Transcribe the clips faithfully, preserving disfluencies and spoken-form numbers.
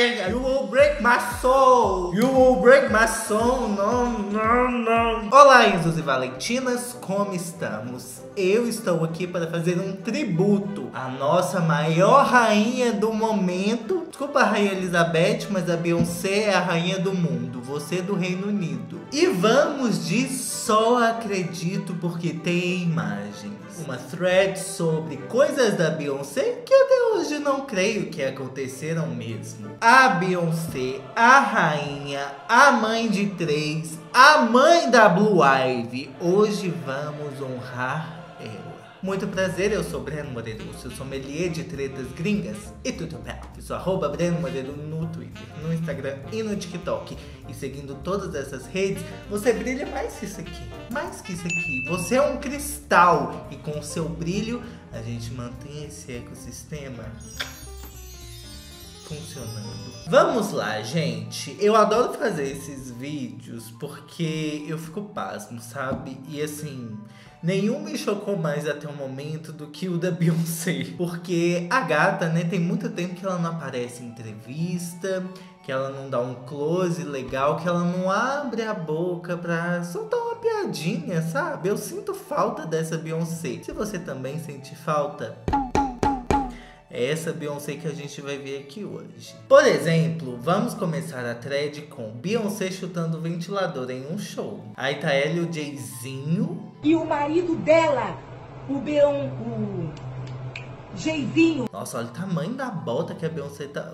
thing. You will break my soul. You will break my soul. Não, não, não. Olá, Enzos e Valentinas, como estamos? Eu estou aqui para fazer um tributo à nossa maior rainha do momento. Desculpa a Rainha Elizabeth, mas a Beyoncé é a rainha do mundo. Você do Reino Unido. E vamos de só acredito porque tem imagens. Uma thread sobre coisas da Beyoncé que até hoje não creio que aconteceram mesmo. A Beyoncé, a rainha, a mãe de três, a mãe da Blue Ivy. Hoje vamos honrar ela. Muito prazer, eu sou Breno Moreira, seu sommelier de tretas gringas e tudo bem. Eu sou arroba Breno Moreira no Twitter, no Instagram e no TikTok. E seguindo todas essas redes, você brilha mais que isso aqui. Mais que isso aqui. Você é um cristal e com o seu brilho, a gente mantém esse ecossistema funcionando. Vamos lá, gente. Eu adoro fazer esses vídeos porque eu fico pasmo, sabe? E assim, nenhum me chocou mais até o momento do que o da Beyoncé. Porque a gata, né, tem muito tempo que ela não aparece em entrevista, que ela não dá um close legal, que ela não abre a boca pra soltar uma piadinha, sabe? Eu sinto falta dessa Beyoncé. Se você também sente falta, é essa Beyoncé que a gente vai ver aqui hoje. Por exemplo, vamos começar a thread com Beyoncé chutando o ventilador em um show. Aí tá ela e o Jayzinho. E o marido dela, o Beon, o Jayzinho. Nossa, olha o tamanho da bota que a Beyoncé tá...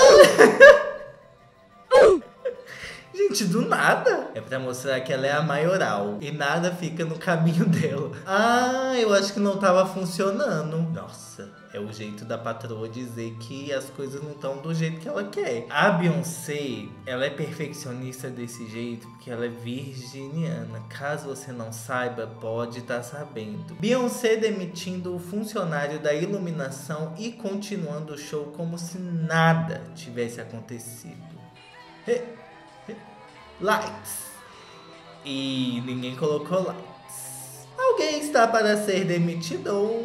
Gente, do nada. É pra mostrar que ela é a maioral e nada fica no caminho dela. Ah, eu acho que não tava funcionando. Nossa, é o jeito da patroa dizer que as coisas não estão do jeito que ela quer. A Beyoncé, ela é perfeccionista desse jeito porque ela é virginiana. Caso você não saiba, pode estar sabendo. Beyoncé demitindo o funcionário da iluminação e continuando o show como se nada tivesse acontecido. Lights. E ninguém colocou lights. Alguém está para ser demitido.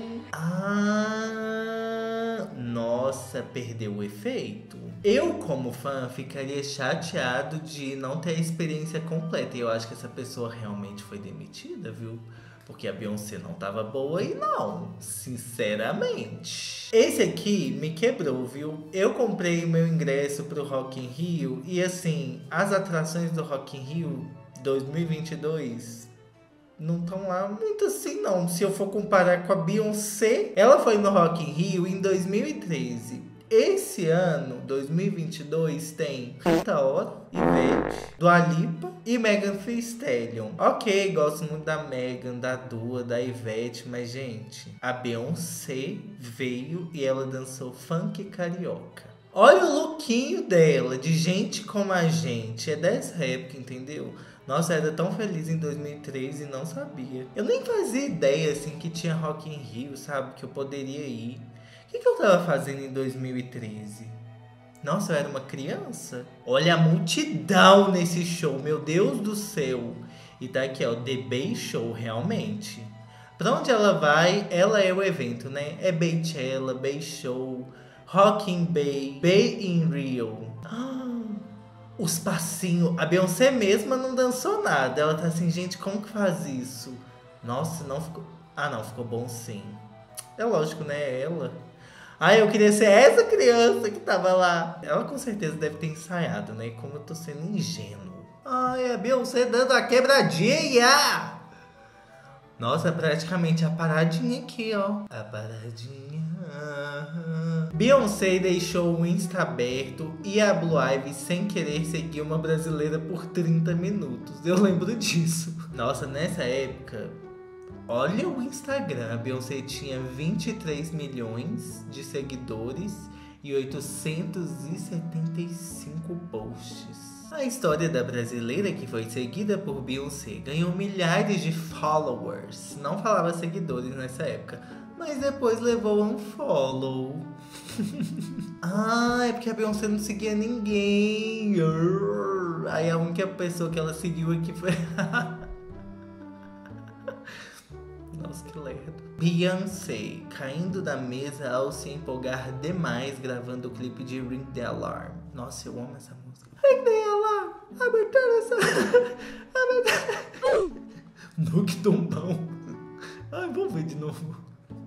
Ah, nossa, perdeu o efeito. Eu, como fã, ficaria chateado de não ter a experiência completa. E eu acho que essa pessoa realmente foi demitida, viu? Porque a Beyoncé não tava boa e não, sinceramente. Esse aqui me quebrou, viu? Eu comprei o meu ingresso pro Rock in Rio e assim, as atrações do Rock in Rio dois mil e vinte e dois não estão lá muito assim não. Se eu for comparar com a Beyoncé, ela foi no Rock in Rio em dois mil e treze. Esse ano, dois mil e vinte e dois, tem Rita Ora, Ivete, Dua Lipa e Megan Thee Stallion. Ok, gosto muito da Megan, da Dua, da Ivete, mas gente, a Beyoncé veio e ela dançou funk carioca. Olha o lookinho dela, de gente como a gente, é dessa época, entendeu? Nossa, eu era tão feliz em dois mil e treze e não sabia. Eu nem fazia ideia, assim, que tinha Rock in Rio, sabe? Que eu poderia ir. O que, que eu tava fazendo em dois mil e treze? Nossa, eu era uma criança. Olha a multidão nesse show, meu Deus do céu. E tá aqui, ó, The Bay Show, realmente. Pra onde ela vai, ela é o evento, né? É Baychella, Bay Show, Rock in Bay, Bay in Rio. Ah, os passinhos. A Beyoncé mesma não dançou nada. Ela tá assim, gente, como que faz isso? Nossa, não ficou... Ah, não, ficou bom sim. É lógico, né? Ela... Ah, eu queria ser essa criança que tava lá. Ela com certeza deve ter ensaiado, né? Como eu tô sendo ingênuo. Ai, a Beyoncé dando a quebradinha. Nossa, é praticamente a paradinha aqui, ó. A paradinha. Beyoncé deixou o Insta aberto e a Blue Ivy sem querer seguir uma brasileira por trinta minutos. Eu lembro disso. Nossa, nessa época... Olha o Instagram, a Beyoncé tinha vinte e três milhões de seguidores e oitocentos e setenta e cinco posts. A história da brasileira que foi seguida por Beyoncé ganhou milhares de followers. Não falava seguidores nessa época, mas depois levou um follow. Ah, é porque a Beyoncé não seguia ninguém. Aí a única pessoa que ela seguiu aqui foi... Nossa, que que lerdo. Beyoncé caindo da mesa ao se empolgar demais gravando o clipe de Ring the Alarm. Nossa, eu amo essa música. Ring the Alarm, abertura essa... abertura... Nuke Tombão. Ai, vamos ver de novo.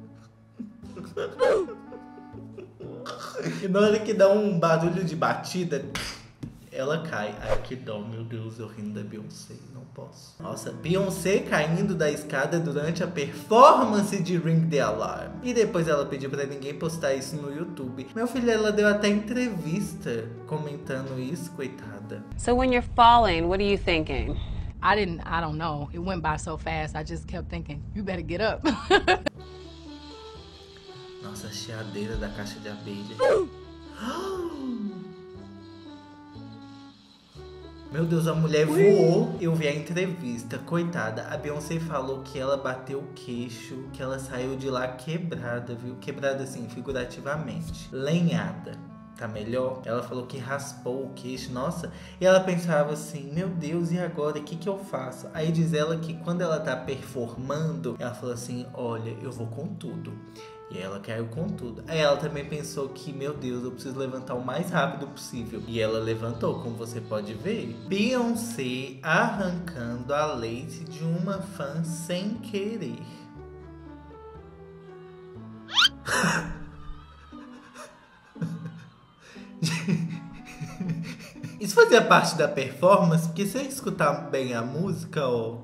E na hora que dá um barulho de batida, ela cai. Ai, que dó, meu Deus, eu rindo da Beyoncé, não posso. Nossa, Beyoncé caindo da escada durante a performance de Ring the Alarm. E depois ela pediu pra ninguém postar isso no YouTube. Meu filho, ela deu até entrevista comentando isso, coitada. So when you're falling, what are you thinking? I didn't, I don't know. It went by so fast, I just kept thinking, you better get up. Nossa, a chiadeira da caixa de abelha. Meu Deus, a mulher voou. Eu vi a entrevista, coitada. A Beyoncé falou que ela bateu o queixo, que ela saiu de lá quebrada, viu? Quebrada assim, figurativamente. Lenhada. Tá melhor? Ela falou que raspou o queixo, nossa. E ela pensava assim, meu Deus, e agora? O que que eu faço? Aí diz ela que quando ela tá performando, ela falou assim, olha, eu vou com tudo. E ela caiu com tudo. Aí ela também pensou que, meu Deus, eu preciso levantar o mais rápido possível. E ela levantou, como você pode ver. Beyoncé arrancando a lace de uma fã sem querer. Isso fazia parte da performance, porque se eu escutar bem a música, ó...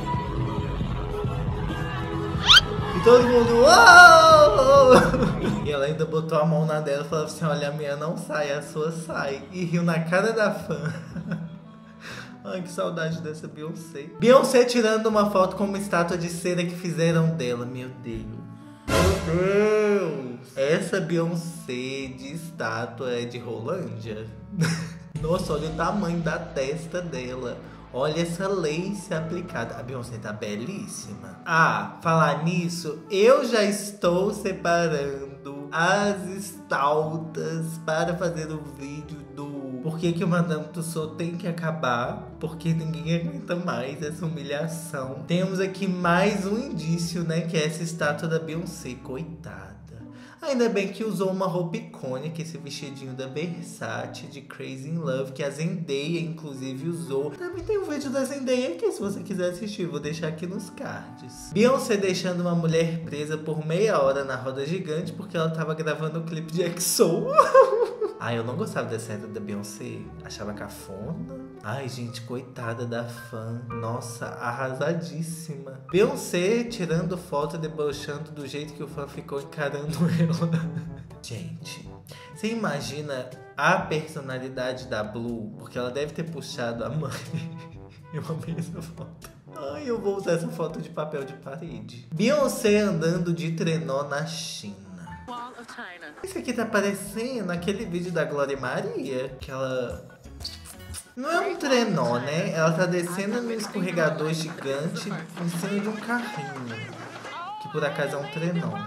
E todo mundo... Uou! E ela ainda botou a mão na dela e falou assim, olha, a minha não sai, a sua sai. E riu na cara da fã. Ai, que saudade dessa Beyoncé. Beyoncé tirando uma foto com uma estátua de cera que fizeram dela. Meu Deus. Meu Deus. Essa Beyoncé de estátua é de Rolândia? Nossa, olha o tamanho da testa dela. Olha essa lace aplicada. A Beyoncé tá belíssima. Ah, falar nisso, eu já estou separando as estaltas para fazer o vídeo do Por que que o Madame Tussauds tem que acabar, porque ninguém aguenta mais essa humilhação. Temos aqui mais um indício, né, que é essa estátua da Beyoncé, coitada. Ainda bem que usou uma roupa icônica, esse vestidinho da Versace de Crazy in Love, que a Zendaya, inclusive, usou. Também tem um vídeo da Zendaya aqui, se você quiser assistir, vou deixar aqui nos cards. Beyoncé deixando uma mulher presa por meia hora na roda gigante, porque ela tava gravando o clipe de X O. Ai, eu não gostava dessa era da Beyoncé, achava cafona. Ai, gente, coitada da fã. Nossa, arrasadíssima. Beyoncé tirando foto, debochando do jeito que o fã ficou encarando ela. Gente, você imagina a personalidade da Blue? Porque ela deve ter puxado a mãe. Eu amei essa foto. Ai, eu vou usar essa foto de papel de parede. Beyoncé andando de trenó na China. Esse aqui tá parecendo aquele vídeo da Glória Maria, que ela... Não é um trenó, né? Ela tá descendo num escorregador gigante em cima de um carrinho, que por acaso é um trenó.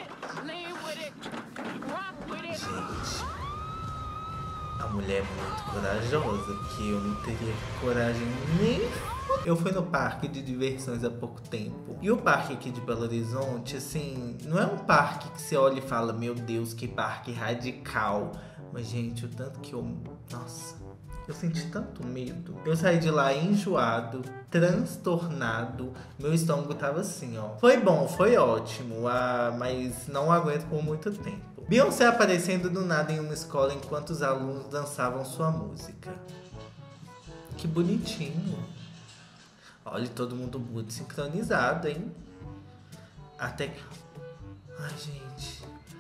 Gente, a mulher é muito corajosa, que eu não teria coragem nem... Eu fui no parque de diversões há pouco tempo. E o parque aqui de Belo Horizonte, assim, não é um parque que você olha e fala, meu Deus, que parque radical. Mas, gente, o tanto que eu... Nossa, eu senti tanto medo. Eu saí de lá enjoado, transtornado. Meu estômago tava assim, ó. Foi bom, foi ótimo, ah, mas não aguento por muito tempo. Beyoncé aparecendo do nada em uma escola enquanto os alunos dançavam sua música. Que bonitinho. Olha, todo mundo muito sincronizado, hein? Até que... Ai, gente.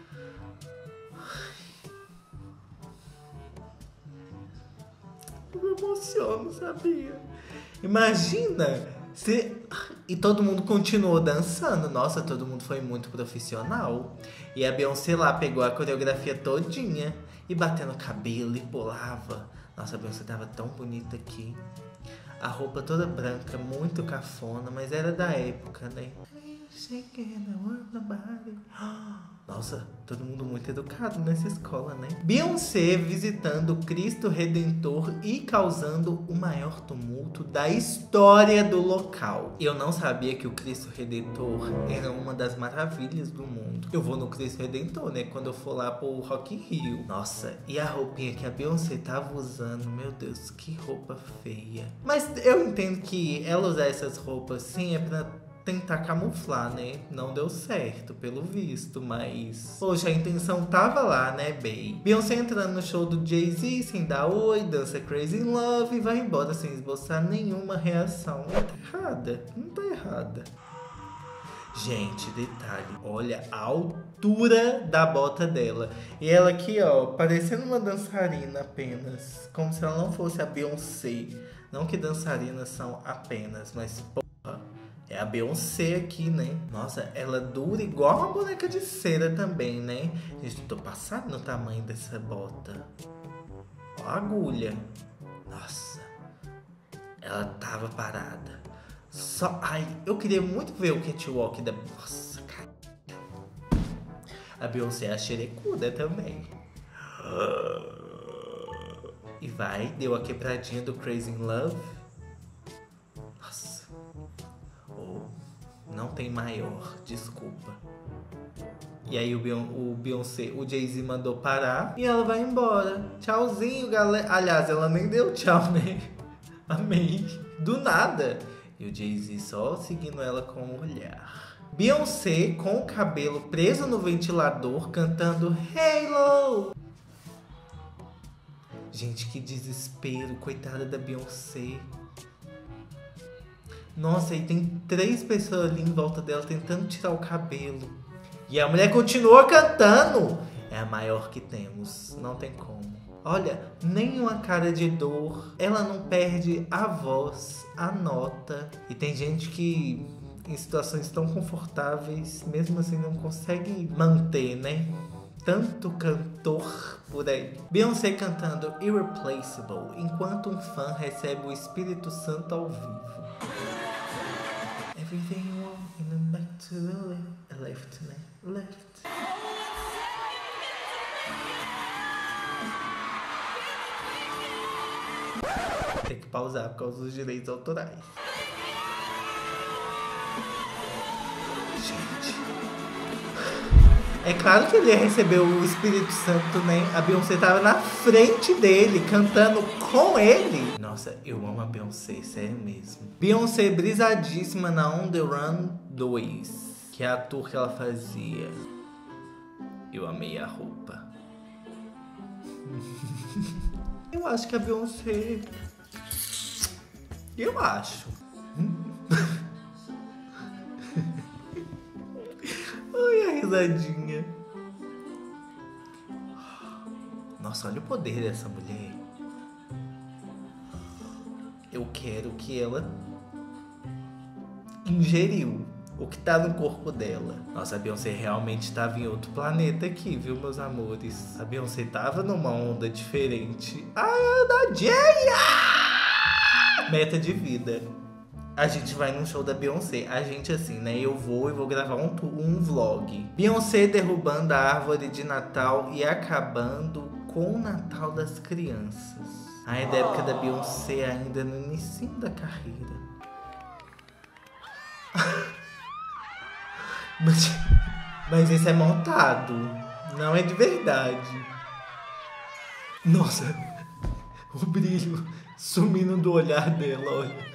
Ai. Eu me emociono, sabia? Imagina se... E todo mundo continuou dançando. Nossa, todo mundo foi muito profissional. E a Beyoncé lá pegou a coreografia todinha. E batendo cabelo e pulava. Nossa, a Beyoncé tava tão bonita aqui. A roupa toda branca, muito cafona, mas era da época, né? shaking the world nobody. Nossa, todo mundo muito educado nessa escola, né? Beyoncé visitando Cristo Redentor e causando o maior tumulto da história do local. Eu não sabia que o Cristo Redentor era uma das maravilhas do mundo. Eu vou no Cristo Redentor, né? Quando eu for lá pro Rock in Rio. Nossa, e a roupinha que a Beyoncé tava usando, meu Deus, que roupa feia. Mas eu entendo que ela usar essas roupas assim é pra tentar camuflar, né? Não deu certo, pelo visto, mas... Poxa, a intenção tava lá, né, bem? Beyoncé entrando no show do Jay-Z sem dar oi, dança Crazy in Love e vai embora sem esboçar nenhuma reação. Não tá errada, não tá errada. Gente, detalhe, olha a altura da bota dela. E ela aqui, ó, parecendo uma dançarina apenas. Como se ela não fosse a Beyoncé. Não que dançarinas são apenas, mas porra... É a Beyoncé aqui, né? Nossa, ela dura igual uma boneca de cera também, né? Gente, tô passado no tamanho dessa bota. Ó a agulha. Nossa. Ela tava parada. Só... Ai, eu queria muito ver o catwalk da... Nossa, cara. A Beyoncé é a xerecuda também. E vai, deu a quebradinha do Crazy in Love. Não tem maior, desculpa. E aí o, Beyon o Beyoncé, o Jay-Z mandou parar e ela vai embora. Tchauzinho, galera. Aliás, ela nem deu tchau, né? Amei. Do nada. E o Jay-Z só seguindo ela com o olhar. Beyoncé com o cabelo preso no ventilador cantando Halo. Gente, que desespero. Coitada da Beyoncé. Nossa, e tem três pessoas ali em volta dela tentando tirar o cabelo. E a mulher continua cantando. É a maior que temos, não tem como. Olha, nenhuma cara de dor. Ela não perde a voz, a nota. E tem gente que em situações tão confortáveis, mesmo assim não consegue manter, né? Tanto cantor por aí. Beyoncé cantando Irreplaceable, enquanto um fã recebe o Espírito Santo ao vivo. Everything you want in the back to the left, left, né? Left. Tem que pausar por causa dos direitos autorais. Gente. É claro que ele ia receber o Espírito Santo, né? A Beyoncé tava na frente dele, cantando com ele. Nossa, eu amo a Beyoncé, sério mesmo. Beyoncé brisadíssima na On The Run dois, que é a tour que ela fazia. Eu amei a roupa. Eu acho que a Beyoncé... Eu acho. Ai, a risadinha. Nossa, olha o poder dessa mulher. Eu quero que ela ingeriu o que tá no corpo dela. Nossa, a Beyoncé realmente tava em outro planeta aqui, viu, meus amores? A Beyoncé tava numa onda diferente. Ai, Ana Jay! Meta de vida. A gente vai num show da Beyoncé. A gente assim, né? Eu vou e vou gravar um, um vlog. Beyoncé derrubando a árvore de Natal e acabando com o Natal das crianças. Aí é da época da Beyoncé ainda no início da carreira. mas, mas esse é montado. Não é de verdade. Nossa. O brilho sumindo do olhar dela, olha.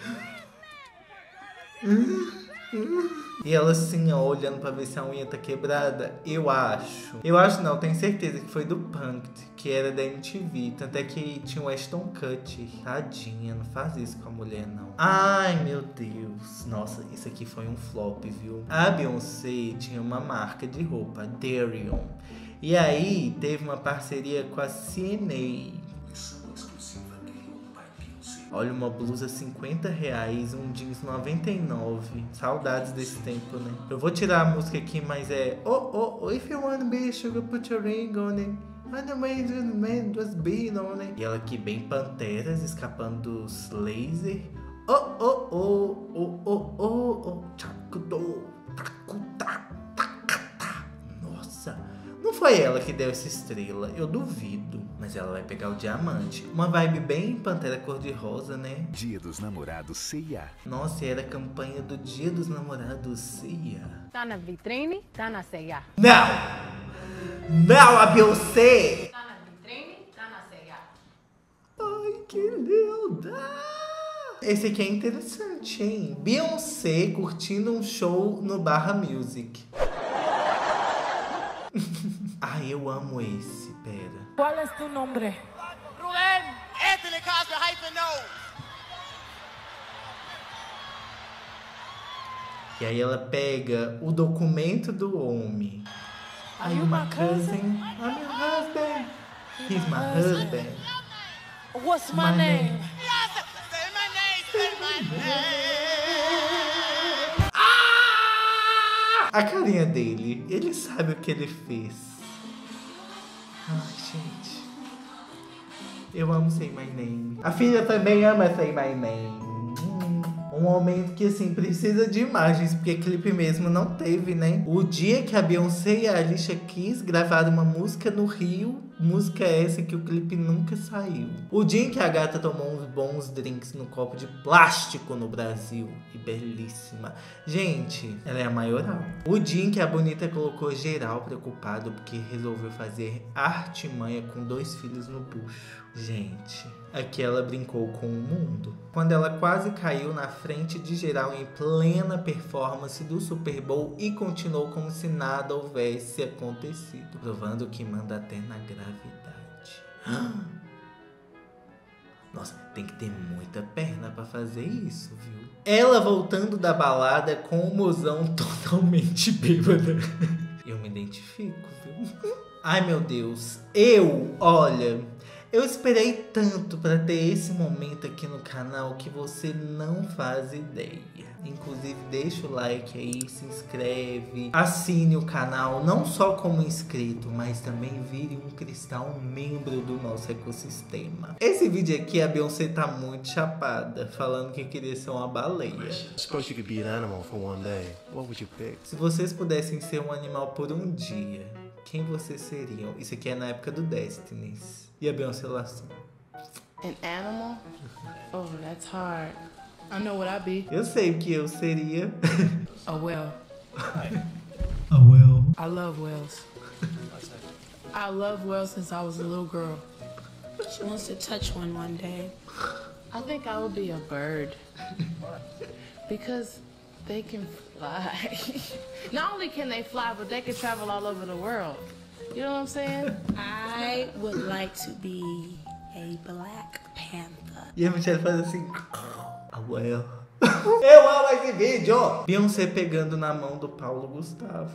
E ela assim, ó, olhando pra ver se a unha tá quebrada. Eu acho. Eu acho não, tenho certeza que foi do Punk'd, que era da M T V. Tanto é que tinha o Ashton Kutcher. Tadinha, não faz isso com a mulher, não. Ai, meu Deus. Nossa, isso aqui foi um flop, viu? A Beyoncé tinha uma marca de roupa, Darion. E aí, teve uma parceria com a C N A. Olha, uma blusa cinquenta reais, um jeans noventa e nove. Saudades desse tempo, né? Eu vou tirar a música aqui, mas é... Oh, oh, oh, if you wanna be sugar, put your ring on it. And the man was being on it. E ela aqui bem Panteras, escapando dos laser. Oh, oh, oh, oh, oh, oh, oh, chacudo. Nossa, não foi ela que deu essa estrela, eu duvido. Mas ela vai pegar o diamante. Uma vibe bem Pantera Cor-de-Rosa, né? Dia dos Namorados C e A. Nossa, era a campanha do Dia dos Namorados C e A. Tá na vitrine, tá na C e A. Não! Não, a Beyoncé! Tá na vitrine, tá na C e A. Ai, que linda! Esse aqui é interessante, hein? Beyoncé curtindo um show no Barra Music. Ai, eu amo esse, pera. Qual é tu nome? Rubén Anthony Cosby hyphen no. E aí ela pega o documento do homem. Are you my cousin? I'm your husband. He's my husband. What's my name? Yes, say my name, say my name. Ah! A carinha dele, ele sabe o que ele fez. Ai, gente. Eu amo Say My Name. A filha também ama Say My Name. Hum, um momento que, assim, precisa de imagens, porque clipe mesmo não teve, né? O dia que a Beyoncé e a Alicia Keys gravaram uma música no Rio, música essa que o clipe nunca saiu. O dia em que a gata tomou uns bons drinks no copo de plástico no Brasil. E belíssima. Gente, ela é a maioral. O dia em que a bonita colocou geral preocupado porque resolveu fazer artimanha com dois filhos no bucho. Gente, aqui ela brincou com o mundo. Quando ela quase caiu na frente de geral em plena performance do Super Bowl e continuou como se nada houvesse acontecido, provando que manda até na gravidade. Nossa, tem que ter muita perna pra fazer isso, viu? Ela voltando da balada com o mozão totalmente bêbada. Eu me identifico, viu? Ai, meu Deus. Eu, olha... Eu esperei tanto para ter esse momento aqui no canal que você não faz ideia. Inclusive, deixa o like aí, se inscreve, assine o canal, não só como inscrito, mas também vire um cristal, um membro do nosso ecossistema. Esse vídeo aqui, a Beyoncé tá muito chapada, falando que queria ser uma baleia. Suppose you could be an animal for one day. What would you pick? Se vocês pudessem ser um animal por um dia, quem vocês seriam? Isso aqui é na época do Destiny's. E a Beyoncé lá assim. An animal? Oh, that's hard. I know what I'd be. Eu sei o que eu seria. A whale. A whale. I love whales. I love whales since I was a little girl. She wants to touch one one day. I think I would be a bird. Because they can fly. Not only can they fly, but they can travel all over the world. You know what I'm saying? I would like to be a Black Panther. E a Michelle faz assim. A whale. Eu amo esse vídeo! Beyoncé pegando na mão do Paulo Gustavo.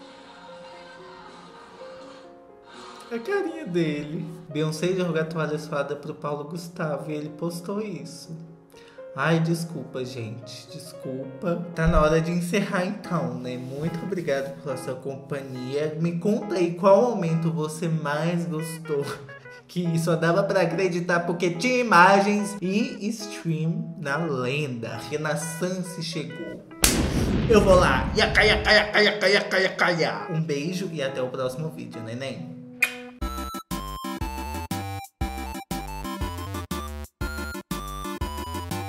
A carinha dele. Beyoncé joga a toalha suada pro Paulo Gustavo e ele postou isso. Ai, desculpa, gente. Desculpa. Tá na hora de encerrar então, né? Muito obrigado pela sua companhia. Me conta aí qual momento você mais gostou. Que só dava pra acreditar porque tinha imagens e stream na lenda. Renaissance chegou. Eu vou lá. Yaca, yaca, yaca, yaca, yaca, yaca. Um beijo e até o próximo vídeo, neném.